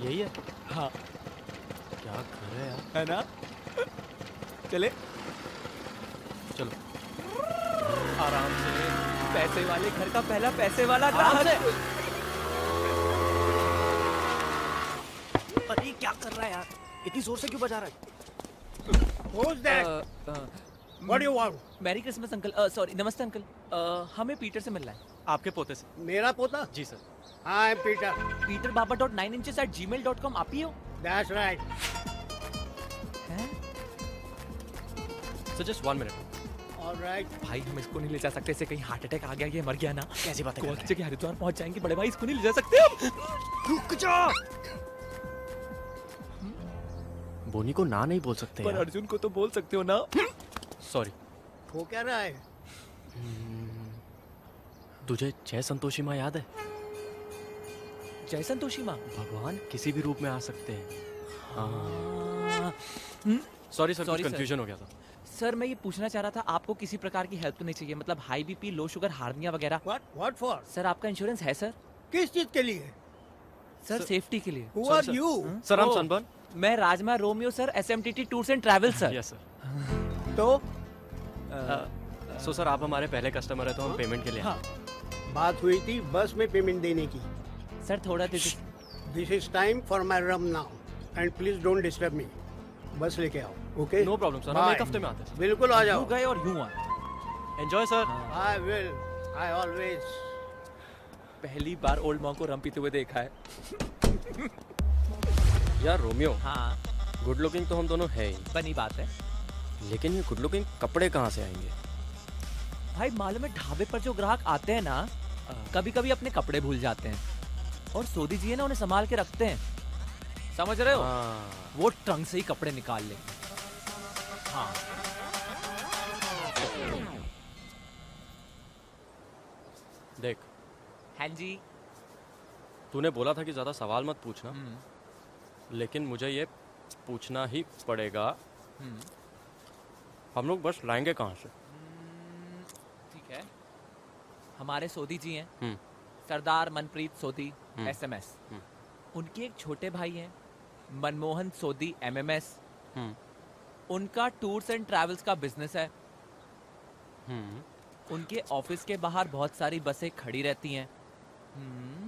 यही है? हाँ। क्या घर है यार, है ना? चले चलो आराम से। पैसे वाले घर का पहला पैसे वाला ग्राहक। अरे क्या कर रहा है यार, इतनी जोर से क्यों बजा रहा है? Who's that? What do you want? Merry Christmas uncle. Sorry, नमस्ते अंकल। हमें पीटर से मिलना है। आपके पोते से। मेरा पोता? जी सर। I'm Peter. peterbaba.9inches@gmail.com आप ही हो? That's right. हैं? Sir just 1 minute. All right. भाई हम इसको नहीं ले जा सकते, इसे कहीं हार्ट अटैक आ गया, ये मर गया ना। कैसी बातें कर रहे कोच के हरिद्वार पहुंच जाएंगे बड़े भाई, इसको नहीं ले जा सकते हम। रुक जा। बोनी को ना नहीं बोल सकते पर यार। अर्जुन को तो बोल सकते हो ना। सॉरी। वो क्या रहा है? तुझे जय संतोषी माँ याद है? जय संतोषी माँ भगवान किसी भी रूप में आ सकते हैं। हाँ। सॉरी सर, Sorry, कंफ्यूजन हो गया था। सर मैं ये पूछना चाह रहा था, आपको किसी प्रकार की हेल्प तो नहीं चाहिए? मतलब high BP, low sugar, hernia वगैरह। What for? सर आपका इंश्योरेंस है सर? किस चीज के लिए? सर सेफ्टी के लिए। Who are you? सर हम Oh. सनबर्न। मैं Rajma Romeo sir, SMTT tours and travels sir. Yes sir. तो सो सर आप हमारे पहले कस्टमर है तो हम पेमेंट के लिए हाँ। बात हुई थी बस में पेमेंट देने की। सर थोड़ा दे This is time for my rum now. And please don't disturb me. बस लेके आओ, okay? नो प्रॉब्लम सर, हम एक हफ्ते में आते हैं। बिल्कुल आ यूं जाओ। गए और यूं आए। Enjoy sir. I will. I always. पहली बार ओल्ड मॉन्क को रम पीते हुए देखा है। यार रोमियो, हाँ गुड लुकिंग तो हम दोनों है ही, बनी बात है। लेकिन ये गुड लुकिंग कपड़े कहाँ से आएंगे? भाई मालूम है ढाबे पर जो ग्राहक आते हैं ना, कभी कभी अपने कपड़े भूल जाते हैं और सोदी जी है ना उन्हें संभाल के रखते हैं, समझ रहे हो? वो ट्रंक से ही कपड़े निकाल ले। हाँ देख, हाँ जी। तूने बोला था कि ज्यादा सवाल मत पूछना, लेकिन मुझे ये पूछना ही पड़ेगा। हम लोग बस लाएंगे कहाँ से? ठीक है, हमारे सोदी जी हैं, सरदार मनप्रीत सोदी SMS। उनके एक छोटे भाई हैं मनमोहन सोदी MMS। उनका टूर्स एंड ट्रैवल्स का बिजनेस है। उनके ऑफिस के बाहर बहुत सारी बसें खड़ी रहती हैं।